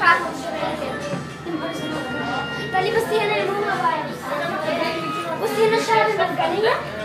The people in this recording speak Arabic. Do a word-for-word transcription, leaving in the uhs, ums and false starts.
قال لي بصي هنا يا ماما، بصي هنا الشعر المرجانية